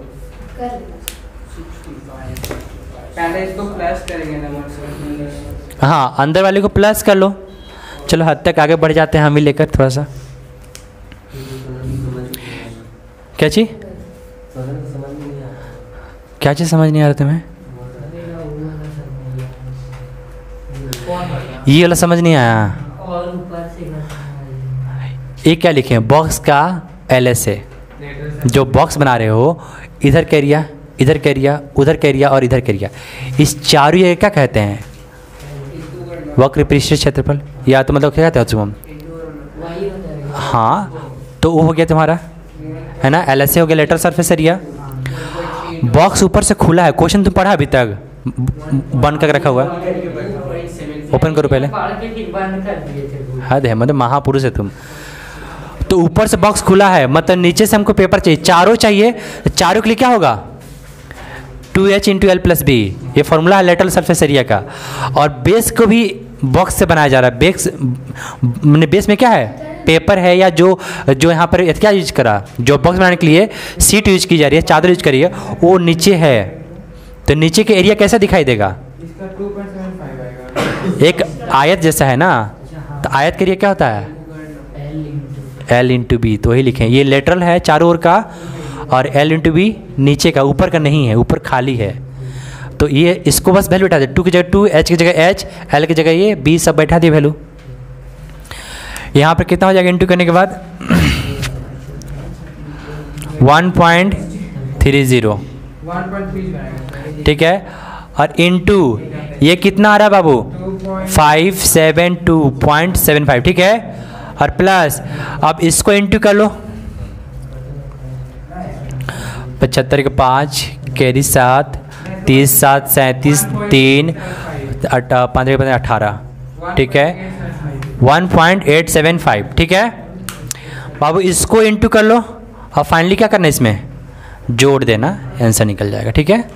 पहले इसको प्लस करेंगे नंबर से,
हाँ अंदर वाले को प्लस कर लो। चलो हद तक आगे बढ़ जाते हैं हम ही लेकर थोड़ा सा। क्या चीज, क्या चीज समझ नहीं आ रहा तुम्हें, ये वाला समझ नहीं आया।
और ऊपर से
ये क्या लिखे, बॉक्स का LSA, जो बॉक्स बना रहे हो, इधर का एरिया, इधर का एरिया, उधर का एरिया और इधर का एरिया, इस चारों एरिया क्या कहते हैं, वक्र पृष्ठीय क्षेत्रफल, या तो मतलब क्या कहते हैं शुभम,
वही हो जाएगा।
हाँ तो वो हो गया तुम्हारा, है ना, LSA हो गया लेटरल सरफेस एरिया। बॉक्स ऊपर से खुला है, क्वेश्चन तुम पढ़ा अभी तक, बंद करके रखा हुआ है, ओपन करो पहले।
पढ़ के ठीक बंद कर दिए थे।
हद है, मतलब महापुरुष है तुम। तो ऊपर से बॉक्स खुला है, मतलब नीचे से हमको पेपर चाहिए, चारों चाहिए, चारों के लिए क्या होगा 2H into L plus B, ये फॉर्मूला है लेटरल सरफेस एरिया का। और बेस को भी बॉक्स से बनाया जा रहा है, बेस में क्या है, पेपर है, या जो यहाँ पर क्या यूज करा, जो बॉक्स बनाने के लिए सीट यूज की जा रही है, चादर यूज करी है, वो नीचे है, तो नीचे के एरिया कैसा दिखाई देगा,
इसका 2.75 आएगा,
एक आयत जैसा है ना, तो आयत के एरिया क्या होता है L इंटू बी, तो वही लिखें, ये लेटरल है चारों ओर का, और L इंटू बी नीचे का, ऊपर का नहीं है, ऊपर खाली है। तो ये इसको बस वैल्यू बैठा दे, 2 की जगह 2, H की जगह H, L की जगह ये B सब बैठा दिए वैल्यू। यहाँ पर कितना हो जाएगा इंटू करने के बाद 1.30,
1.3 आएगा,
ठीक है, और इंटू ये कितना आ रहा है बाबू 572.75, ठीक है, और प्लस अब इसको इंटू कर लो, 75 के 5 कैरी 7 30 7 37 3 15 18, ठीक है 1.875, ठीक है बाबू। इसको इंटू कर लो और फाइनली क्या करना है, इसमें जोड़ देना, आंसर निकल जाएगा, ठीक है।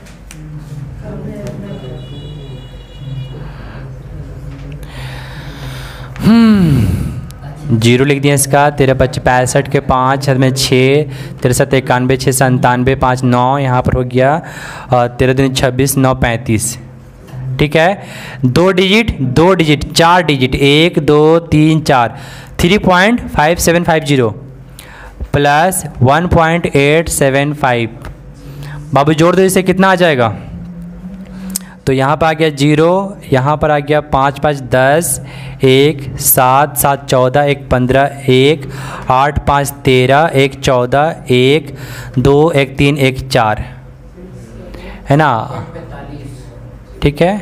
जीरो लिख दिया इसका। 13 25 65 के 5 में 6 63 91 6 97 5 9, यहाँ पर हो गया 13 दूनी 26 9 35, ठीक है। 2 डिजिट 4 डिजिट 1 2 3 4 3.5750 प्लस 1.875 बाबू जोड़ दो, इसे कितना आ जाएगा। तो यहाँ पर आ गया 0, यहाँ पर आ गया 5 5 10 1 7 7 14 1 15 1 8 5 13 1 14 1 2 1 3 1 4, है ना, ठीक है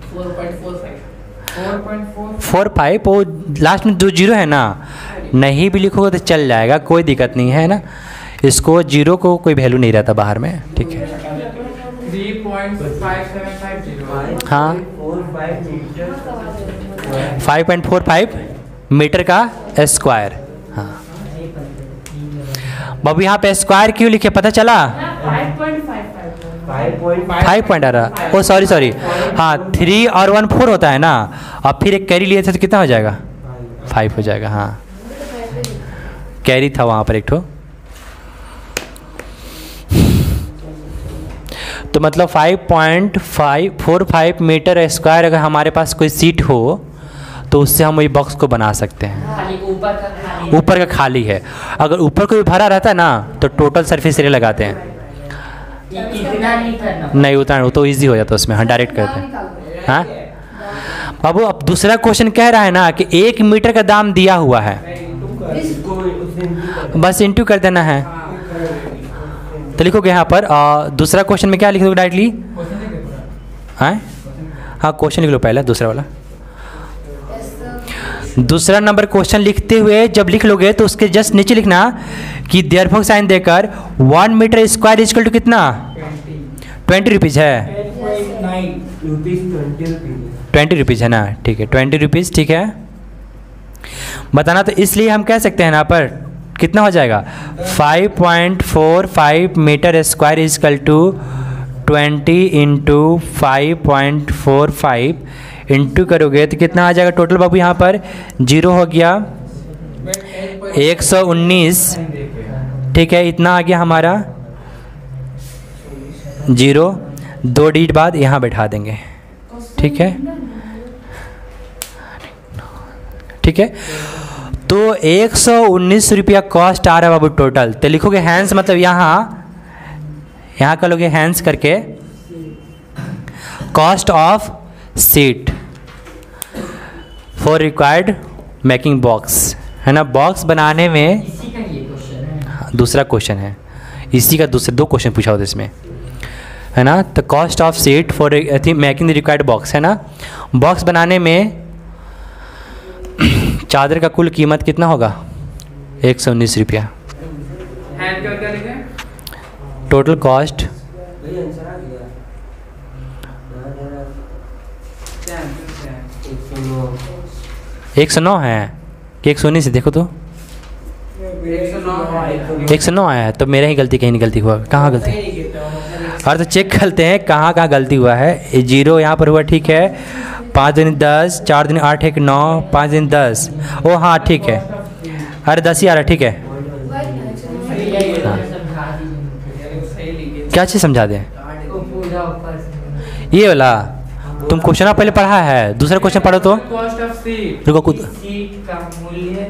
4.45। वो लास्ट में 2 जीरो है ना, नहीं भी लिखोगे तो चल जाएगा, कोई दिक्कत नहीं है ना। इसको जीरो को कोई वैल्यू नहीं रहता बाहर में, ठीक है।
3.5750
हाँ 5.45 मीटर का स्क्वायर। हाँ बाबू यहाँ पे स्क्वायर क्यों लिखे पता चला। 5 पॉइंट आ रहा, ओ सॉरी हाँ 3 और 1 4 होता है ना, अब फिर एक कैरी लिए थे तो कितना हो जाएगा 5 हो जाएगा। हाँ कैरी था वहाँ पर एक ठो, तो मतलब 5.545 मीटर स्क्वायर अगर हमारे पास कोई सीट हो तो उससे हम वही बॉक्स को बना सकते हैं।
खाली
ऊपर का खाली है, अगर ऊपर कोई भरा रहता है ना तो टोटल सरफेस एरिया लगाते हैं।
इतना नहीं करना,
नहीं उतना वो तो इजी हो जाता है उसमें, हाँ डायरेक्ट करते हैं। हाँ बाबू अब दूसरा क्वेश्चन कह रहा है ना कि 1 मीटर का दाम दिया हुआ है, बस इंटू कर देना है। तो लिखोगे यहाँ पर दूसरा क्वेश्चन में क्या लिख दोगे डायरेक्टली। हाँ क्वेश्चन लिख लो पहले दूसरा वाला। दूसरा नंबर क्वेश्चन लिखते हुए जब लिख लोगे तो उसके जस्ट नीचे लिखना कि देयरफॉर साइन देकर 1 मीटर स्क्वायर इक्वल टू कितना 20 रुपीज़ है, 20 रुपीज़ है ना, ठीक है 20 रुपीज़, ठीक है बताना। तो इसलिए हम कह सकते हैं यहाँ पर कितना हो जाएगा 5.45 metre square equal to 20 into 5.45 into करोगे तो कितना आ जाएगा टोटल बाबू। यहाँ पर 0 हो गया 119, ठीक है इतना आ गया हमारा 0, 2 डिजिट बाद यहाँ बैठा देंगे, ठीक है ठीक है। तो 119 रुपया कॉस्ट आ रहा है बाबू टोटल। तो लिखोगे हैंस मतलब यहाँ कर लोगे हैंस करके cost of sheet for required making box, है ना। बॉक्स बनाने में
इसी का ये क्वेश्चन है,
दूसरा क्वेश्चन है, इसी का दूसरे 2 क्वेश्चन पूछा होता है इसमें, है ना। तो cost of sheet for making the required box, है ना। बॉक्स बनाने में चादर का कुल कीमत कितना होगा 119 रुपया। टोटल कॉस्ट 109 है कि 119 देखो तो 109 आया है, तो मेरा ही गलती कहीं नहीं गलती हुआ, कहाँ गलती और तो चेक करते हैं कहाँ गलती हुआ है। 0 यहाँ पर हुआ, ठीक है 5 दिन 10 4 दिन 8 1 9 5 दिन 10, ओ हाँ ठीक है, अरे 10 ही आ रहा है, ठीक है क्या चीज़ समझा दें ये वाला। तुम क्वेश्चन पहले पढ़ा है, दूसरा क्वेश्चन पढ़ो तो
कॉस्ट ऑफ सीट,
रुको कुछ
सीट का मूल्य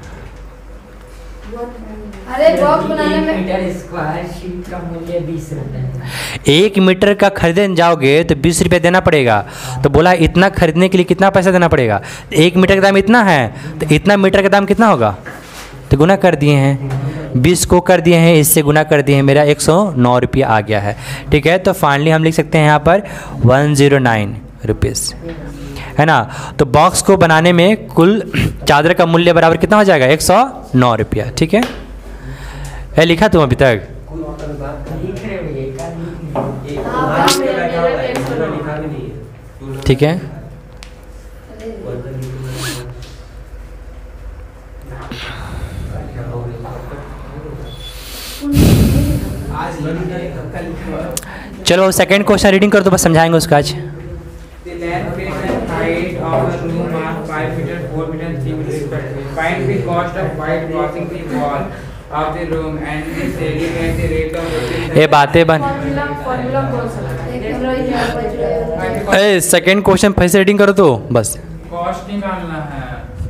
अरे बॉक्स बनाने में
मीटर स्क्वायर शीट का मूल्य 20 रुपये।
1 मीटर का खरीदने जाओगे तो 20 रुपये देना पड़ेगा। तो बोला इतना खरीदने के लिए कितना पैसा देना पड़ेगा, 1 मीटर का दाम इतना है तो इतना मीटर का दाम कितना होगा, तो गुना कर दिए हैं, 20 को कर दिए हैं, इससे गुना कर दिए हैं, मेरा 109 रुपया आ गया है, ठीक है। तो फाइनली हम लिख सकते हैं यहाँ पर 109 रुपीज़, है ना। तो बॉक्स को बनाने में कुल चादर का मूल्य बराबर कितना हो जाएगा 109 रुपया, ठीक है। लिखा तुम अभी तक
लिख रहे हो ये का
ठीक है। चलो सेकंड क्वेश्चन रीडिंग कर दो, बस समझाएंगे उसका आज।
The length, width and height of the room are 5 meter, 4 meter, 3 meter respectively. Find the cost of white crossing the wall of the room and the ceiling at the rate of rupees.
ये बातें बन
फॉर्मूला कौन सा लगता है?
ए सेकंड क्वेश्चन फिर से रीडिंग करो तो बस।
कॉस्ट निकालना है।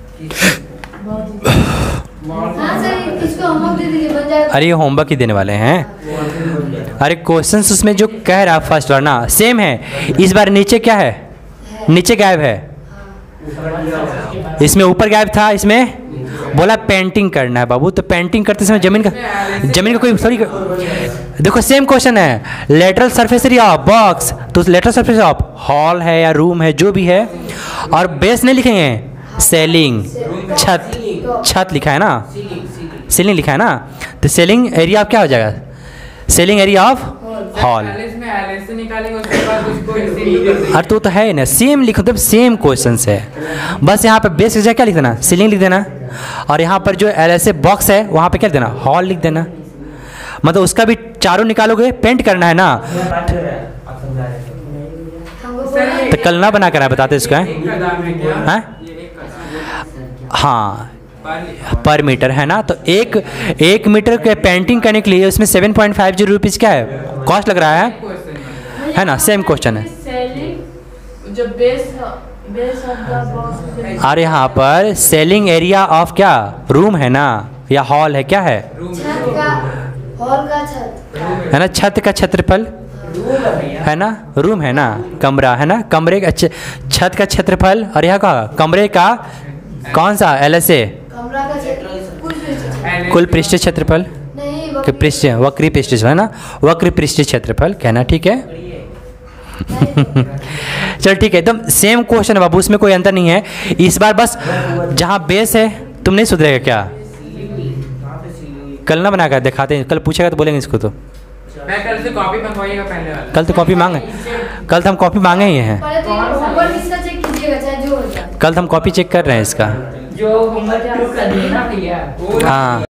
हाँ सर, इसको होमवर्क दे दीजिए, बन जाएगा।
अरे ये होमवर्क ही देने वाले हैं। अरे क्वेश्चंस उसमें जो कह रहा है फर्स्ट वाला ना सेम है, इस बार नीचे क्या है, नीचे गायब है, इसमें ऊपर गायब था, इसमें बोला पेंटिंग करना है बाबू। तो पेंटिंग करते समय जमीन का कोई सॉरी देखो सेम क्वेश्चन है, lateral surface area of box, तो लेटरल सरफेस ऑफ हॉल है या रूम है जो भी है, और बेस नहीं लिखेंगे, सेलिंग छत लिखा है ना, सीलिंग लिखा है ना, तो सेलिंग एरिया ऑफ क्या हो जाएगा, सेलिंग एरिया ऑफ हॉल। अरे तो है ना, सेम लिखो, तब सेम क्वेश्चन है, बस यहाँ पे बेस क्या लिख देना, सीलिंग लिख देना, और यहाँ पर जो LSA बॉक्स है वहाँ पे क्या लिख देना, हॉल लिख देना। मतलब उसका भी चारों निकालोगे, पेंट करना है ना, तो कल ना बना कर आए, बताते इसका है हाँ पर मीटर है ना। तो एक मीटर के पेंटिंग करने के लिए उसमें 7.50 रुपीज़ क्या है कॉस्ट लग रहा है ना, सेम क्वेश्चन है।
जो बेस ऑफ द बॉक्स,
और यहाँ पर सेलिंग एरिया ऑफ क्या रूम है ना या हॉल है, क्या है,
छत का, हॉल का छत
है ना, छत का क्षेत्रफल है ना, रूम है ना, कमरा है ना, कमरे का छत का क्षेत्रफल, और यहाँ का कमरे का कौन सा LSA,
कमरा का क्षेत्रफल,
कुल पृष्ठीय क्षेत्रफल,
नहीं
कि पृष्ठीय वक्री पृष्ठीय है ना, वक्री पृष्ठीय क्षेत्रफल कहना, ठीक है। चल ठीक है, एकदम सेम क्वेश्चन है बाबू, उसमें कोई अंतर नहीं है। इस बार बस जहाँ बेस है तुम नहीं सुधरेगा क्या, कल ना बनाकर दिखाते हैं, कल पूछेगा तो बोलेंगे इसको, तो
मैं कल से कॉपी मंगवाइएगा पहले वाला।
कल तो कॉपी मांगे, कल तो हम कॉपी मांगे ही हैं,
पहले तो होमवर्क इसका चेक कीजिएगा चाहे जो हो जाए।
कल तो हम कॉपी चेक कर रहे हैं इसका।
जो होमवर्क का देना भैया।
हाँ